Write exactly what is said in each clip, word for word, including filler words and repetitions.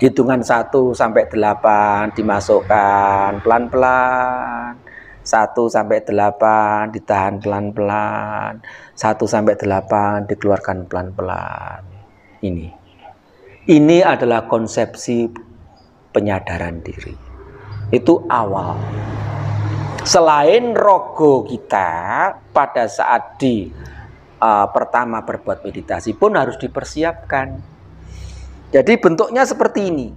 Hitungan satu sampai delapan dimasukkan pelan-pelan, satu sampai delapan ditahan pelan-pelan, satu sampai delapan dikeluarkan pelan-pelan. Ini. Ini adalah konsepsi penyadaran diri. Itu awal. Selain rogo kita pada saat di uh, pertama berbuat meditasi pun harus dipersiapkan. Jadi bentuknya seperti ini.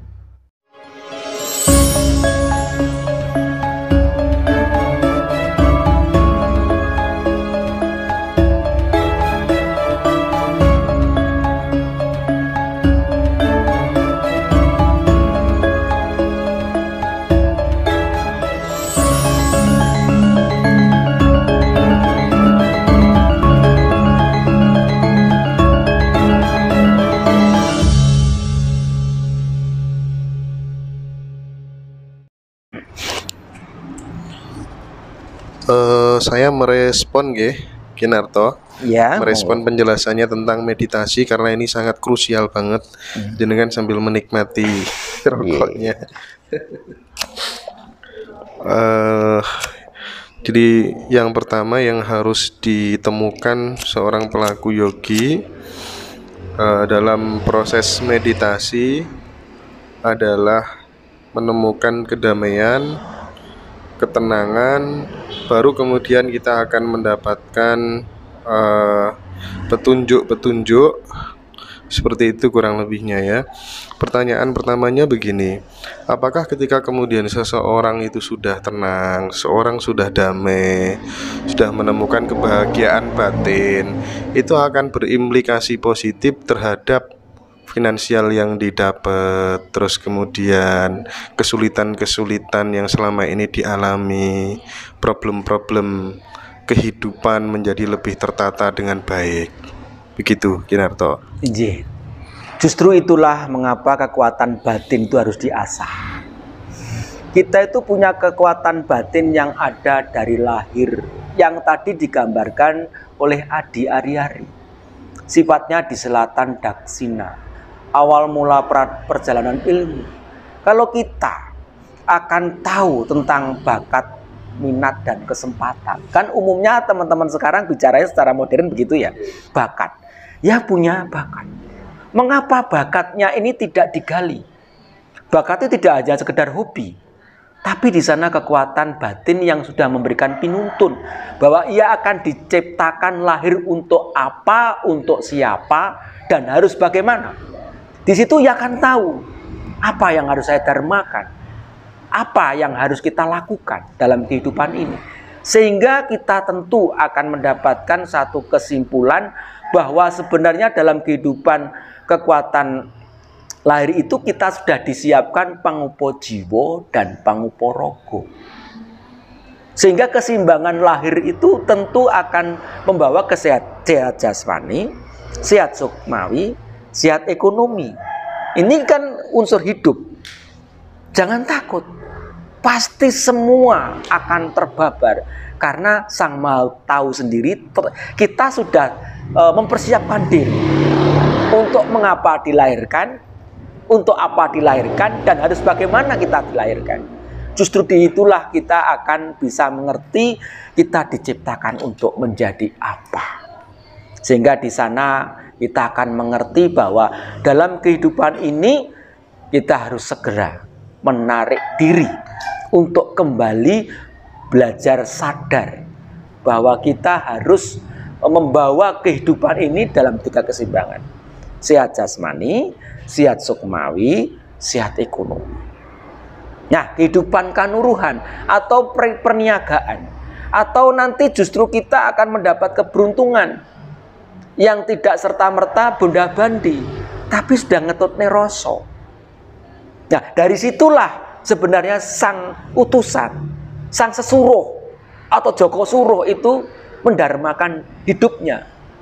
Uh, saya merespon nggih, Kinarto. Ya, merespon penjelasannya tentang meditasi karena ini sangat krusial banget. Hmm. Jenengan sambil menikmati rokoknya. uh, jadi yang pertama yang harus ditemukan seorang pelaku yogi uh, dalam proses meditasi adalah menemukan kedamaian, ketenangan, baru kemudian kita akan mendapatkan petunjuk-petunjuk uh, seperti itu kurang lebihnya ya. Pertanyaan pertamanya begini, apakah ketika kemudian seseorang itu sudah tenang, seorang sudah damai, sudah menemukan kebahagiaan batin, itu akan berimplikasi positif terhadap finansial yang didapat, terus kemudian kesulitan-kesulitan yang selama ini dialami, problem-problem kehidupan menjadi lebih tertata dengan baik. Begitu, Kinarto. Iya. Justru itulah mengapa kekuatan batin itu harus diasah. Kita itu punya kekuatan batin yang ada dari lahir, yang tadi digambarkan oleh Adi Aryari. Sifatnya di selatan Daksina. Awal mula perjalanan ilmu. Kalau kita akan tahu tentang bakat, minat, dan kesempatan, kan umumnya teman-teman sekarang bicaranya secara modern begitu ya, bakat. Ya punya bakat. Mengapa bakatnya ini tidak digali? Bakat itu tidak hanya sekedar hobi, tapi di sana kekuatan batin yang sudah memberikan pinuntun bahwa ia akan diciptakan lahir untuk apa, untuk siapa, dan harus bagaimana. Di situ ia akan tahu apa yang harus saya dharmakan, apa yang harus kita lakukan dalam kehidupan ini. Sehingga kita tentu akan mendapatkan satu kesimpulan bahwa sebenarnya dalam kehidupan kekuatan lahir itu kita sudah disiapkan pangupo jiwa dan pangupo rogo. Sehingga keseimbangan lahir itu tentu akan membawa kesehat, sehat jasmani, sehat sukmawi, sehat ekonomi. Ini kan unsur hidup. Jangan takut. Pasti semua akan terbabar. Karena Sang Maha Tahu sendiri, kita sudah e, mempersiapkan diri. Untuk mengapa dilahirkan, untuk apa dilahirkan, dan harus bagaimana kita dilahirkan. Justru di itulah kita akan bisa mengerti kita diciptakan untuk menjadi apa. Sehingga di sana kita akan mengerti bahwa dalam kehidupan ini kita harus segera menarik diri untuk kembali belajar sadar bahwa kita harus membawa kehidupan ini dalam tiga keseimbangan. Sehat jasmani, sehat sukmawi, sehat ekonomi. Nah, kehidupan kanuruhan atau perniagaan, atau nanti justru kita akan mendapat keberuntungan yang tidak serta-merta bonda-bandi, tapi sudah ngetut neroso. Nah, dari situlah sebenarnya sang utusan, sang sesuruh atau Joko Suruh itu mendharmakan hidupnya.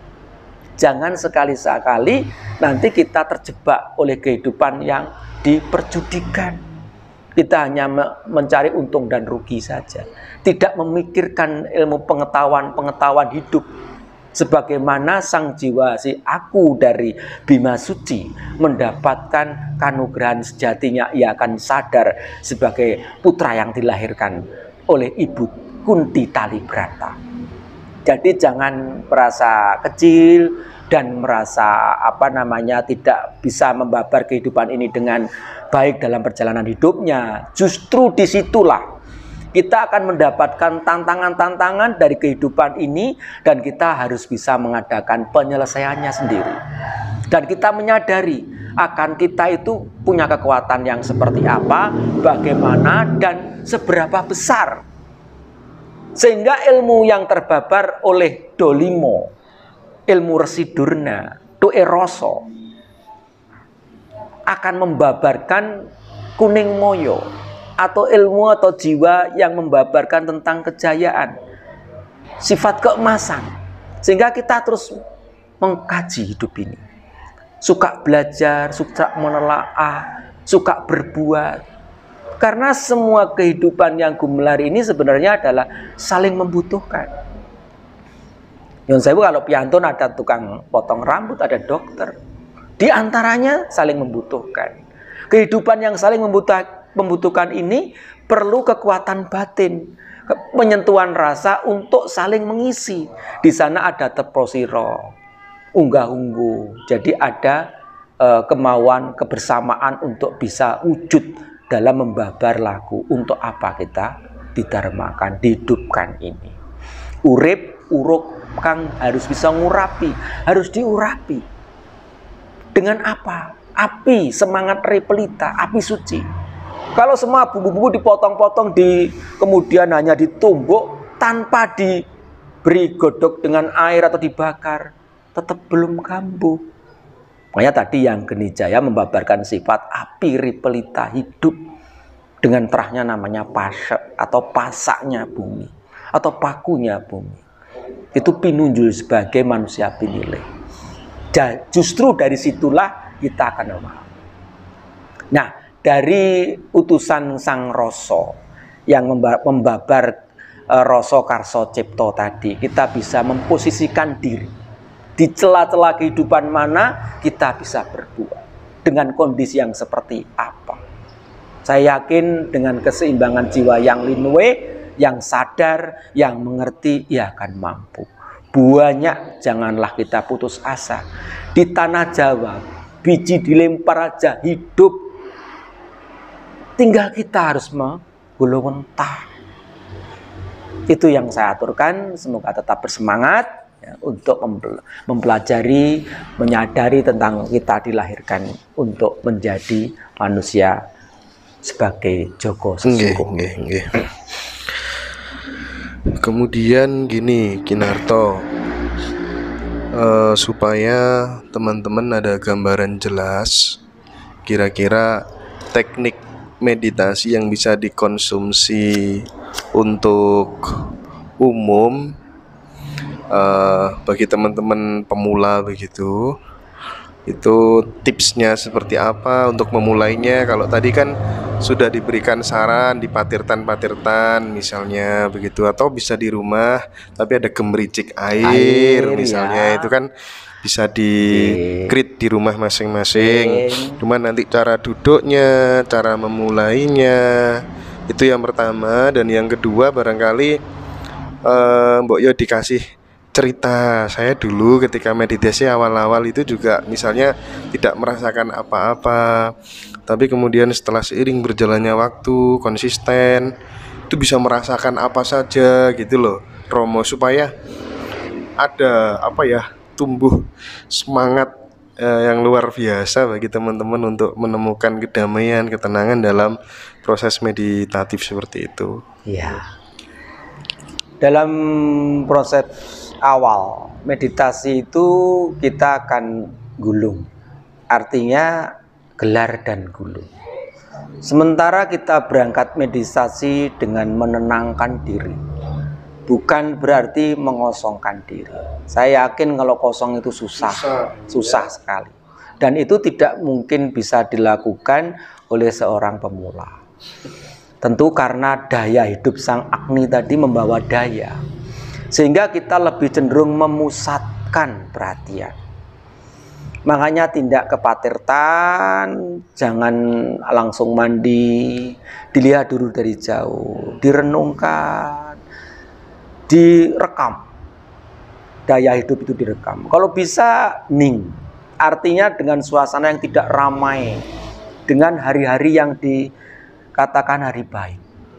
Jangan sekali-sekali nanti kita terjebak oleh kehidupan yang diperjudikan. Kita hanya mencari untung dan rugi saja, tidak memikirkan ilmu pengetahuan-pengetahuan hidup. Sebagaimana sang jiwa si aku dari Bima Suci mendapatkan kanugrahan sejatinya, ia akan sadar sebagai putra yang dilahirkan oleh ibu Kunti Talibrata. Jadi jangan merasa kecil dan merasa apa namanya tidak bisa membabar kehidupan ini dengan baik dalam perjalanan hidupnya. Justru disitulah kita akan mendapatkan tantangan-tantangan dari kehidupan ini dan kita harus bisa mengadakan penyelesaiannya sendiri. Dan kita menyadari akan kita itu punya kekuatan yang seperti apa, bagaimana, dan seberapa besar. Sehingga ilmu yang terbabar oleh Dolimo, ilmu Resi Durna, Tu'e Roso, akan membabarkan Kuning Moyo, atau ilmu atau jiwa yang membabarkan tentang kejayaan, sifat keemasan, sehingga kita terus mengkaji hidup ini, suka belajar, suka menelaah, suka berbuat, karena semua kehidupan yang gumelar ini sebenarnya adalah saling membutuhkan. Yang saya kalau piantun ada tukang potong rambut, ada dokter, di antaranya saling membutuhkan. Kehidupan yang saling membutuhkan membutuhkan ini perlu kekuatan batin, penyentuhan rasa untuk saling mengisi. Di sana ada teposiro, unggah-ungguh. Jadi ada e, kemauan kebersamaan untuk bisa wujud dalam membabar laku. Untuk apa kita didharmakan, dihidupkan ini? Urip, uruk, kang harus bisa ngurapi, harus diurapi. Dengan apa? Api, semangat repelita, api suci. Kalau semua bumbu-bumbu dipotong-potong, di kemudian hanya ditumbuk tanpa diberi godok dengan air atau dibakar, tetap belum kambuh. Makanya tadi yang Geni Jaya membabarkan sifat api ripelita, hidup dengan terahnya namanya pasek atau pasaknya bumi atau pakunya bumi. Itu pinunjul sebagai manusia pinilih. Justru dari situlah kita akan memahami. Nah, dari utusan Sang Roso yang membabar e, Roso Karso Cipto tadi, kita bisa memposisikan diri di celah-celah kehidupan mana kita bisa berbuat dengan kondisi yang seperti apa. Saya yakin dengan keseimbangan jiwa yang linwe, yang sadar, yang mengerti, ia akan mampu. Banyak, janganlah kita putus asa. Di tanah Jawa, biji dilempar aja hidup. Tinggal kita harus menggulungentah. Itu yang saya aturkan. Semoga tetap bersemangat ya, untuk mempelajari, menyadari tentang kita dilahirkan untuk menjadi manusia sebagai Joko Sesungguh. Nggih, nggih, nggih. Kemudian gini, Kinarto, uh, supaya teman-teman ada gambaran jelas kira-kira teknik meditasi yang bisa dikonsumsi untuk umum uh, bagi teman-teman pemula begitu, itu tipsnya seperti apa untuk memulainya? Kalau tadi kan sudah diberikan saran di patirtan-patirtan misalnya begitu, atau bisa di rumah tapi ada gemericik air, air misalnya ya. Itu kan bisa di-create di rumah masing-masing. Cuman nanti cara duduknya, cara memulainya, itu yang pertama. Dan yang kedua barangkali uh, Mbok Yo dikasih cerita. Saya dulu ketika meditasi awal-awal itu juga misalnya tidak merasakan apa-apa, tapi kemudian setelah seiring berjalannya waktu, konsisten, itu bisa merasakan apa saja gitu loh, Romo, supaya ada apa ya, tumbuh semangat eh, yang luar biasa bagi teman-teman untuk menemukan kedamaian, ketenangan dalam proses meditatif seperti itu. Iya. Dalam proses awal meditasi itu kita akan gulung, artinya gelar dan gulung. Sementara kita berangkat meditasi dengan menenangkan diri, bukan berarti mengosongkan diri. Saya yakin kalau kosong itu susah, susah, susah sekali. Dan itu tidak mungkin bisa dilakukan oleh seorang pemula. Tentu karena daya hidup Sang Agni tadi membawa daya. sehingga kita lebih cenderung memusatkan perhatian. Makanya tindak kepatirtan, jangan langsung mandi, dilihat dulu dari jauh, direnungkan, direkam. Daya hidup itu direkam. Kalau bisa ning, artinya dengan suasana yang tidak ramai, dengan hari-hari yang dikatakan hari baik.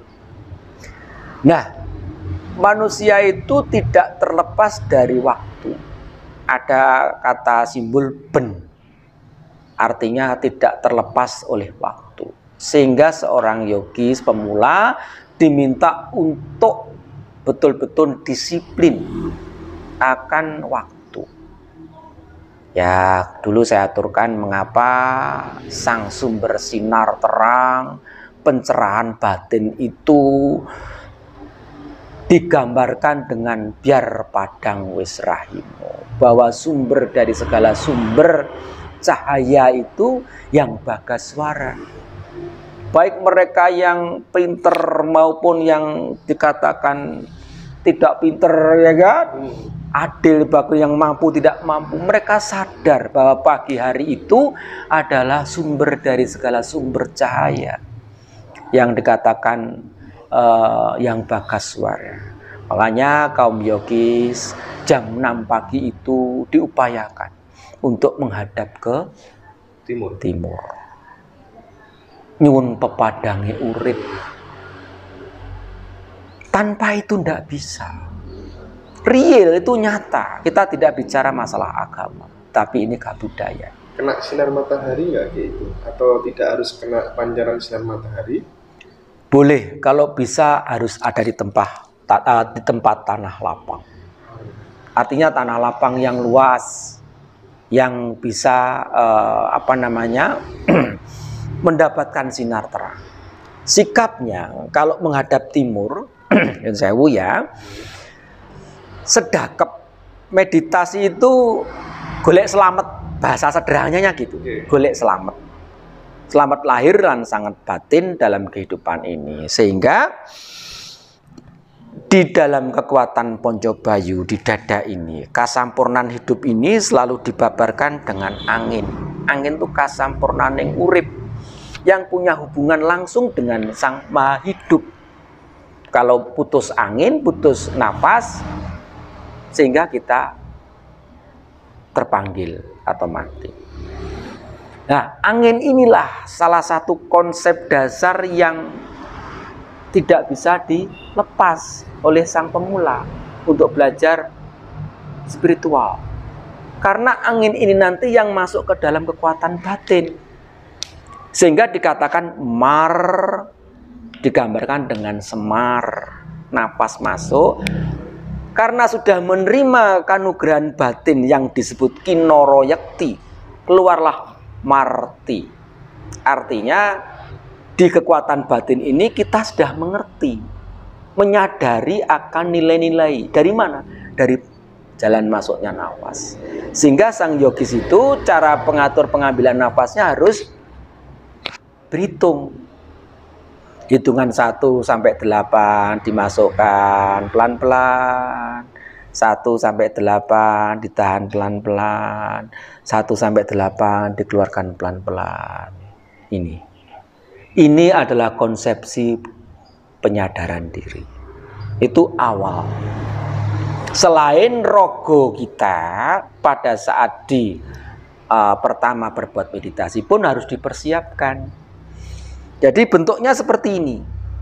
Nah, manusia itu tidak terlepas dari waktu. Ada kata simbol ben, artinya tidak terlepas oleh waktu. Sehingga seorang yogis pemula diminta untuk betul-betul disiplin akan waktu. Ya, dulu saya aturkan mengapa sang sumber sinar terang, pencerahan batin itu digambarkan dengan biar padang wis rahimu, bahwa sumber dari segala sumber cahaya itu yang Bagaswara. Baik mereka yang pinter maupun yang dikatakan tidak pinter, ya kan, adil bagi yang mampu tidak mampu, mereka sadar bahwa pagi hari itu adalah sumber dari segala sumber cahaya yang dikatakan Uh, yang Bagaswara. Makanya kaum yogis jam enam pagi itu diupayakan untuk menghadap ke timur. Timur. Nyuwun pepadange urip. Tanpa itu tidak bisa. Real itu nyata. Kita tidak bicara masalah agama, tapi ini budaya. Kena sinar matahari nggak kayak itu? Atau tidak harus kena pancaran sinar matahari? Boleh, kalau bisa harus ada di tempat di tempat tanah lapang. Artinya tanah lapang yang luas, yang bisa eh, apa namanya mendapatkan sinar terang. Sikapnya kalau menghadap timur, yang sewu ya, sedakep meditasi itu golek selamat, bahasa sederhananya gitu, golek selamat. Selamat lahir dan sangat batin dalam kehidupan ini. Sehingga di dalam kekuatan Poncobayu di dada ini, kasampurnan hidup ini selalu dibabarkan dengan angin. Angin itu kasampurnaning urip yang punya hubungan langsung dengan Sang Maha Hidup. Kalau putus angin, putus nafas, sehingga kita terpanggil atau mati. Nah, angin inilah salah satu konsep dasar yang tidak bisa dilepas oleh sang pemula untuk belajar spiritual. Karena angin ini nanti yang masuk ke dalam kekuatan batin. Sehingga dikatakan mar, digambarkan dengan semar. Napas masuk, karena sudah menerima kanugrahan batin yang disebut kinoro yakti, keluarlah marti. Artinya di kekuatan batin ini kita sudah mengerti, menyadari akan nilai-nilai. Dari mana? Dari jalan masuknya nafas. Sehingga sang yogis itu cara pengatur pengambilan nafasnya harus berhitung. Hitungan satu sampai delapan dimasukkan pelan-pelan. satu sampai delapan ditahan pelan-pelan, satu sampai delapan dikeluarkan pelan-pelan. Ini. Ini adalah konsepsi penyadaran diri. Itu awal. Selain rogo kita pada saat di uh, pertama berbuat meditasi pun harus dipersiapkan. Jadi bentuknya seperti ini.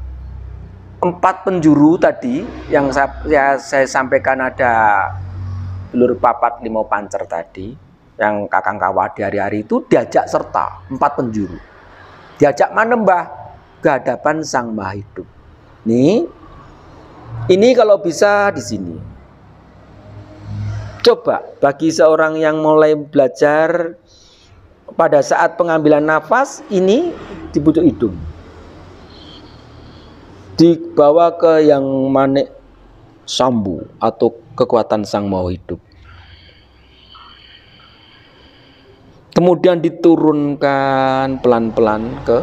Empat penjuru tadi yang saya, ya, saya sampaikan, ada belur papat limau pancer tadi yang kakang kawah di hari-hari itu diajak serta empat penjuru, diajak manembah ke hadapan Sang Maha Hidup. Nih, ini kalau bisa di sini. Coba bagi seorang yang mulai belajar, pada saat pengambilan nafas ini di pucuk hidung, dibawa ke yang manik sambu atau kekuatan Sang Maha Hidup. Kemudian diturunkan pelan-pelan ke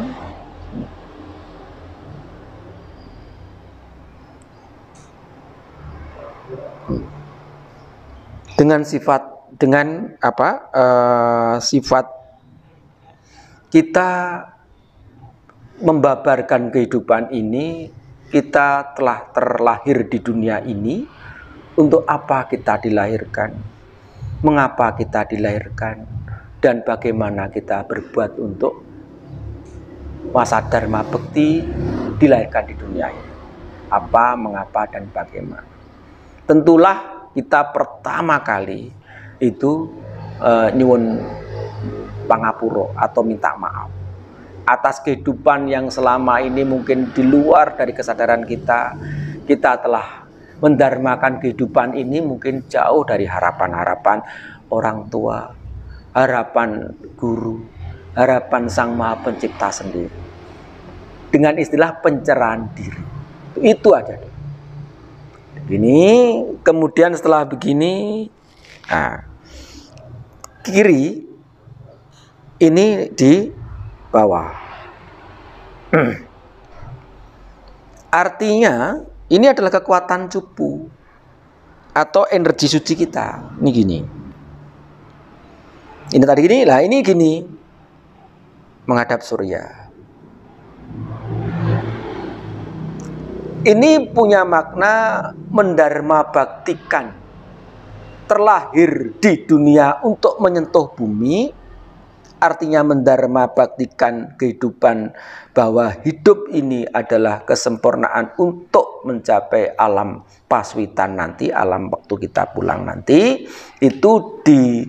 dengan sifat dengan apa uh, sifat kita membabarkan kehidupan ini. Kita telah terlahir di dunia ini. Untuk apa kita dilahirkan? Mengapa kita dilahirkan? Dan bagaimana kita berbuat untuk masa dharma bekti dilahirkan di dunia ini? Apa, mengapa, dan bagaimana? Tentulah kita pertama kali itu uh, nyuwun pangapuro atau minta maaf atas kehidupan yang selama ini mungkin di luar dari kesadaran kita. Kita telah mendarmakan kehidupan ini mungkin jauh dari harapan-harapan orang tua, harapan guru, harapan Sang Maha Pencipta sendiri. Dengan istilah pencerahan diri. Itu aja. Begini, kemudian setelah begini, nah, kiri ini di bawah. Artinya ini adalah kekuatan cupu atau energi suci kita. Ini gini. Ini tadi gini lah, ini gini. Menghadap surya. Ini punya makna mendarma baktikan. Terlahir di dunia untuk menyentuh bumi. Artinya mendarma baktikan kehidupan bahwa hidup ini adalah kesempurnaan untuk mencapai alam paswitan nanti, alam waktu kita pulang nanti. Itu di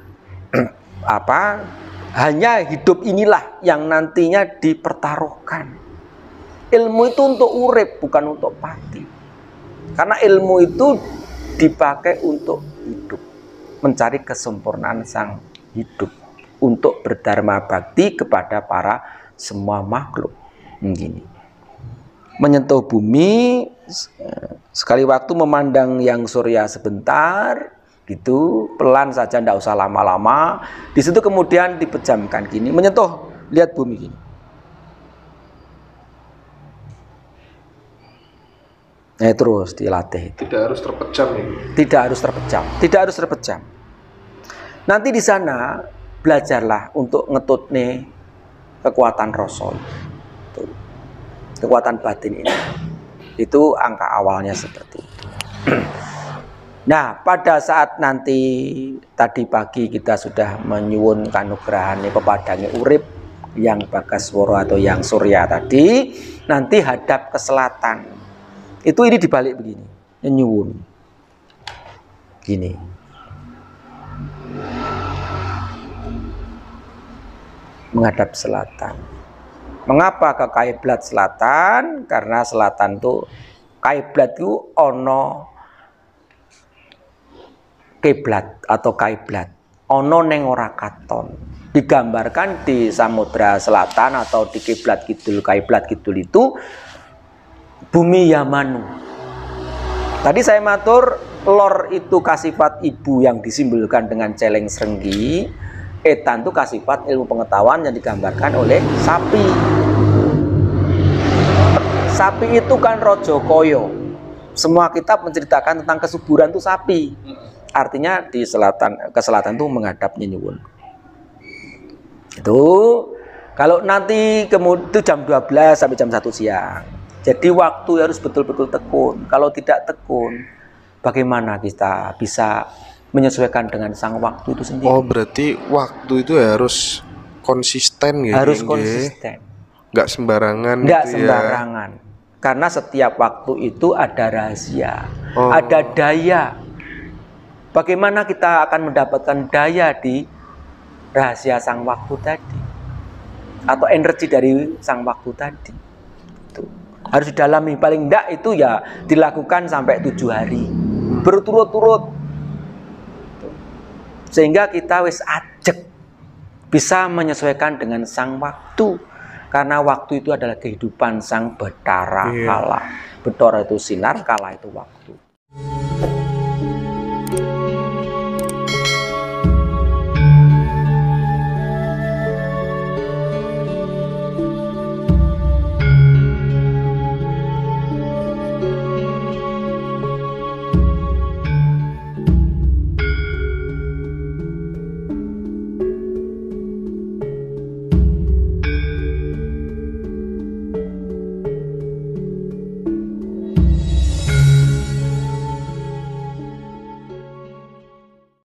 apa? Hanya hidup inilah yang nantinya dipertaruhkan. Ilmu itu untuk urip, bukan untuk mati. Karena ilmu itu dipakai untuk hidup, mencari kesempurnaan sang hidup. Untuk berdharma bakti kepada para semua makhluk. Begini. Menyentuh bumi, sekali waktu memandang yang surya sebentar, gitu, pelan saja, tidak usah lama-lama. Di situ kemudian dipejamkan gini, menyentuh, lihat bumi gini. Nah, terus dilatih itu. Tidak harus terpejam ini. Tidak harus terpejam, tidak harus terpejam. Nanti di sana belajarlah untuk ngetut nih kekuatan rasul, kekuatan batin ini. Itu angka awalnya seperti itu. Nah, pada saat nanti tadi pagi kita sudah menyuwun kanugrahan pepadangi urip yang Bagaswara atau yang surya tadi, nanti hadap ke selatan. Itu ini dibalik begini, nyuwun. Gini. Menghadap selatan. Mengapa ke Kaiblat selatan? Karena selatan tuh Kaiblat itu ono kiblat atau Kaiblat. Ono neng ora katon. Digambarkan di Samudra Selatan atau di kiblat kidul, Kaiblat kidul itu bumi Yamanu. Tadi saya matur lor itu kasifat ibu yang disimbolkan dengan celeng serenggi. Etan itu kasifat ilmu pengetahuan yang digambarkan oleh sapi. Sapi itu kan rojo koyo. Semua kitab menceritakan tentang kesuburan itu sapi. Artinya di selatan, ke selatan itu menghadap nyuwun. Itu kalau nanti kemudian itu jam dua belas sampai jam satu siang. Jadi waktu harus betul-betul tekun. Kalau tidak tekun, bagaimana kita bisa menyesuaikan dengan sang waktu itu sendiri? Oh, berarti waktu itu harus konsisten gitu. Harus konsisten. Nggak sembarangan. Nggak gitu sembarangan. Ya. Karena setiap waktu itu ada rahasia, oh. ada daya. Bagaimana kita akan mendapatkan daya di rahasia sang waktu tadi, atau energi dari sang waktu tadi? Itu harus didalami. Paling enggak itu ya dilakukan sampai tujuh hari berturut-turut. Sehingga kita wis ajek bisa menyesuaikan dengan sang waktu. Karena waktu itu adalah kehidupan sang Bathara Kala. Bathara itu sinar, Kala itu waktu.